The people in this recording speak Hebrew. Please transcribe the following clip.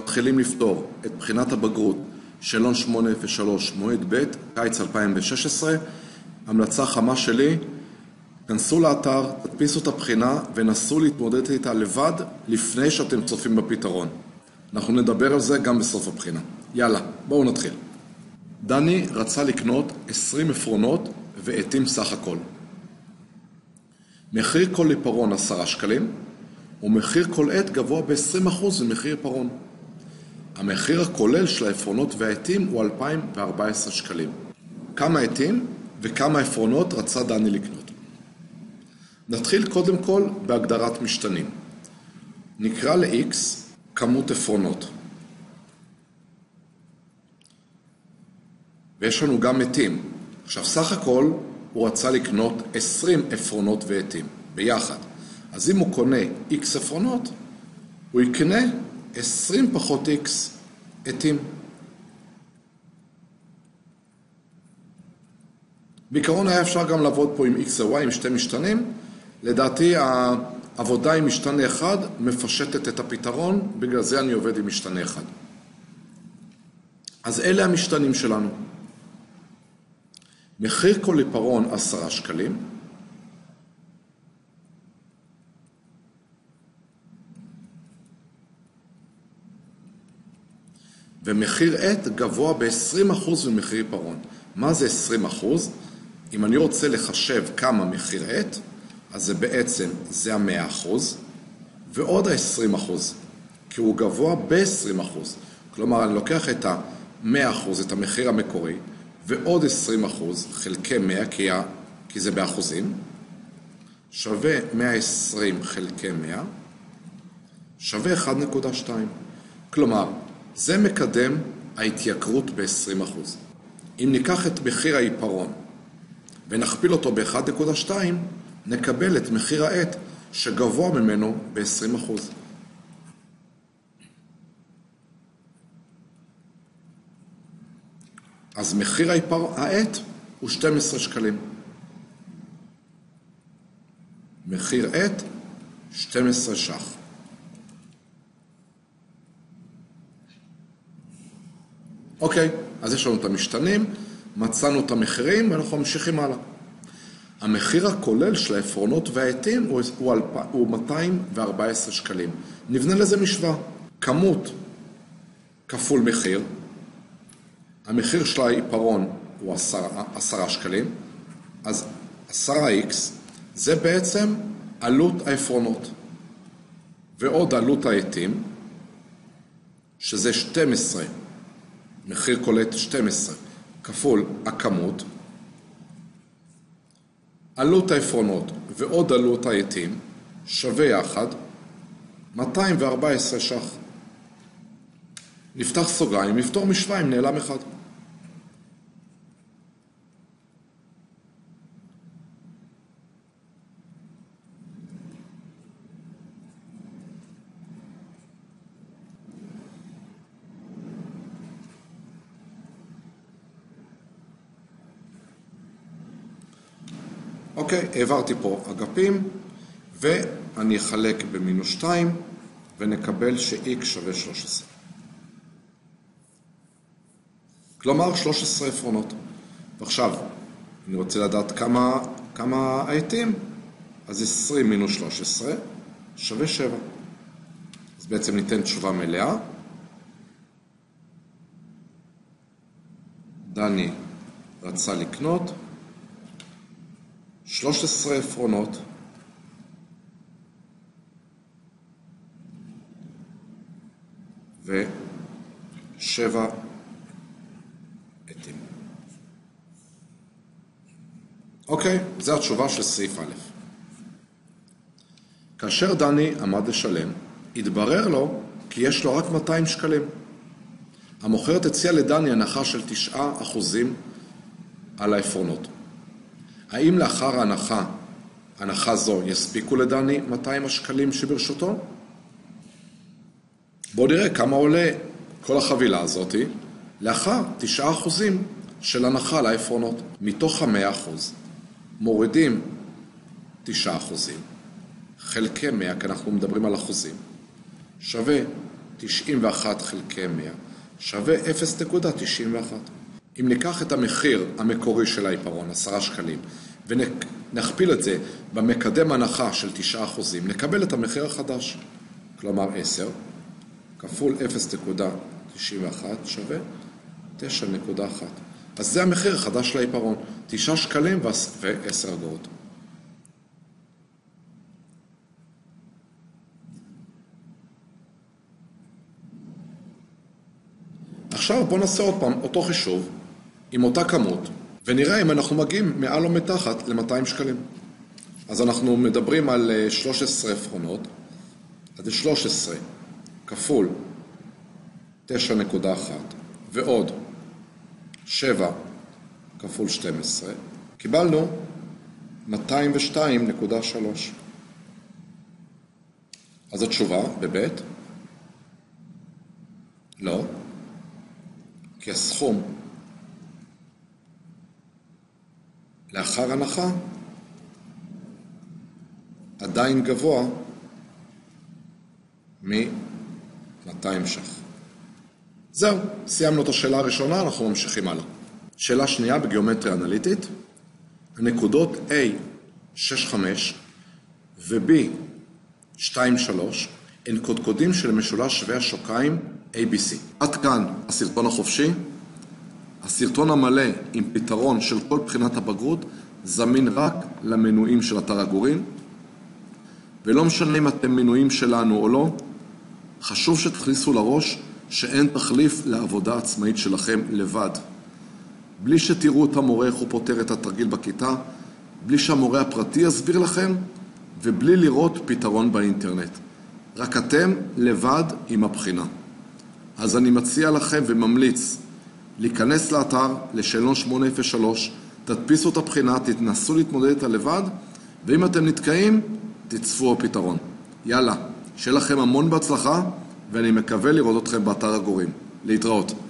מתחילים לפתור את בחינת הבגרות שאלון 803 מועד ב' קיץ 2016. המלצה חמה שלי, כנסו לאתר, תדפיסו את הבחינה ונסו להתמודד איתה לבד לפני שאתם צופים בפתרון. אנחנו נדבר על זה גם בסוף הבחינה. יאללה, בואו נתחיל. דני רצה לקנות 20 עפרונות ועטים סך הכל. מחיר כל עיפרון 10 שקלים, ומחיר כל עט גבוה ב-20% ממחיר עיפרון. המחיר הכולל של העפרונות והעטים הוא 2,014 שקלים. כמה עטים וכמה עפרונות רצה דני לקנות? נתחיל קודם כל בהגדרת משתנים. נקרא ל-X כמות עפרונות. ויש לנו גם עטים. עכשיו, סך הכל הוא רצה לקנות 20 עפרונות ועטים ביחד. אז אם הוא קונה X עפרונות, הוא יקנה 20 פחות X עטים. בעיקרון היה אפשר גם לעבוד פה עם X ו-Y, עם שתי משתנים. לדעתי העבודה עם משתנה אחד מפשטת את הפתרון, בגלל זה אני עובד עם משתנה אחד. אז אלה המשתנים שלנו. מחיר כל עיפרון 10 שקלים. ומחיר עט גבוה ב-20% ממחיר עיפרון. מה זה 20%? אם אני רוצה לחשב כמה מחיר עט, אז זה בעצם, זה 100%, ועוד 20%, כי הוא גבוה ב-20%. כלומר, אני לוקח את 100%, את המחיר המקורי, ועוד 20% חלקי 100, כי זה באחוזים, שווה 120 חלקי 100, שווה 1.2. כלומר, זה מקדם ההתייקרות ב-20%. אם ניקח את מחיר העיפרון ונכפיל אותו ב-1.2, נקבל את מחיר העט שגבוה ממנו ב-20%. אז מחיר העט הוא 12 שקלים. מחיר עט 12 ש"ח. אוקיי, אז יש לנו את המשתנים, מצאנו את המחירים ואנחנו ממשיכים הלאה. המחיר הכולל של העפרונות והעטים הוא 214 שקלים. נבנה לזה משוואה. כמות כפול מחיר. המחיר של העיפרון הוא 10 שקלים. אז 10x זה בעצם עלות העפרונות. ועוד עלות העטים, שזה 12. מחיר קולט 12 כפול הכמות, עלות העפרונות ועוד עלות העטים שווה יחד 214 ש"ח. נפתח סוגריים, נפתור משוואה עם נעלם אחד. אוקיי, העברתי פה אגפים, ואני אחלק ב-2 ונקבל ש-X שווה 13. כלומר, 13 עפרונות. ועכשיו, אני רוצה לדעת כמה העטים, אז 20 מינוס 13 שווה 7. אז בעצם ניתן תשובה מלאה. דני רצה לקנות 13 עפרונות ו7 עטים. אוקיי, זו התשובה של סעיף א'. כאשר דני עמד לשלם, התברר לו כי יש לו רק 200 שקלים. המוכרת הציעה לדני הנחה של 9% על העפרונות. האם לאחר הנחה זו יספיקו לדני 200 השקלים שברשותו? בואו נראה כמה עולה כל החבילה הזאת לאחר 9% של הנחה לעפרונות. מתוך 100% מורידים 9%, חלקי 100, כי אנחנו מדברים על אחוזים, שווה 91 חלקי 100 שווה 0.91. אם ניקח את המחיר המקורי של העיפרון, 10 שקלים, ונכפיל את זה במקדם הנחה של 9%, נקבל את המחיר החדש. כלומר 10 כפול 0.91 שווה 9.1. אז זה המחיר החדש לעיפרון, 9 שקלים ו10 אגורות. עכשיו בואו נעשה עוד פעם אותו חישוב עם אותה כמות, ונראה אם אנחנו מגיעים מעל או מתחת ל-200 שקלים. אז אנחנו מדברים על 13 עפרונות, אז זה 13 כפול 9.1 ועוד 7 כפול 12, קיבלנו 202.3. אז התשובה בבית? לא, כי הסכום לאחר הנחה עדיין גבוה מ-200 ש"ח. זהו, סיימנו את השאלה הראשונה, אנחנו ממשיכים הלאה. שאלה שנייה בגיאומטריה אנליטית, הנקודות A 6,5 ו-B 2,3 הן קודקודים של משולש שווה השוקיים ABC. עד כאן הסרטון החופשי. הסרטון המלא עם פתרון של כל בחינת הבגרות זמין רק למנויים של אתר הגורים, ולא משנה אם אתם מנויים שלנו או לא, חשוב שתכניסו לראש שאין תחליף לעבודה עצמאית שלכם לבד. בלי שתראו את המורה איך הוא פותר את התרגיל בכיתה, בלי שהמורה הפרטי יסביר לכם, ובלי לראות פתרון באינטרנט. רק אתם לבד עם הבחינה. אז אני מציע לכם וממליץ להיכנס לאתר לשאלון 803, תדפיסו את הבחינה, תתנסו להתמודד איתה לבד, ואם אתם נתקעים, תצפו הפתרון. יאללה, שיהיה לכם המון בהצלחה, ואני מקווה לראות אתכם באתר הגורים. להתראות.